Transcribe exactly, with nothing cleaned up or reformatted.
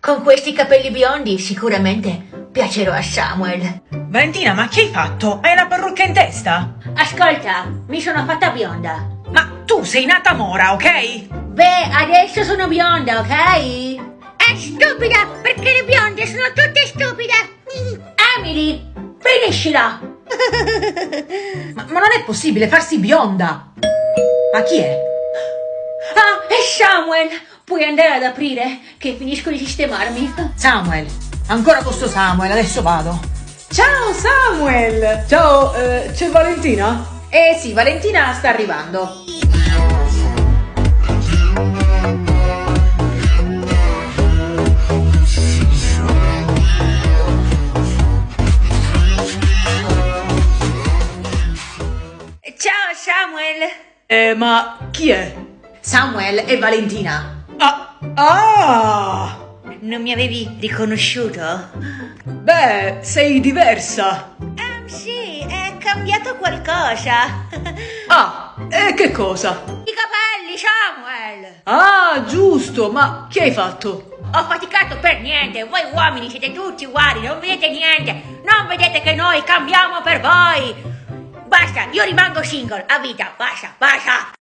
Con questi capelli biondi sicuramente piacerò a Samuel. Valentina, ma che hai fatto? Hai una parrucca in testa? Ascolta, mi sono fatta bionda. Ma tu sei nata mora, ok? Beh, adesso sono bionda, ok? È stupida, perché le bionde sono tutte stupide. Emily, finiscila. ma, ma non è possibile farsi bionda. Ma chi è? Ah, è Samuel. Puoi andare ad aprire, che finisco di sistemarmi. Samuel, ancora questo Samuel, adesso vado. Ciao Samuel! Ciao, eh, c'è Valentina? Eh sì, Valentina sta arrivando. Ciao Samuel. Eh, ma chi è? Samuel e Valentina. Ah! Ah! Non mi avevi riconosciuto? Beh, sei diversa. Um, sì, è cambiato qualcosa. Ah, e che cosa? I capelli, Samuel! Ah, giusto, ma che hai fatto? Ho faticato per niente, voi uomini siete tutti uguali, non vedete niente, non vedete che noi cambiamo per voi. Basta, io rimango single, a vita, basta, basta.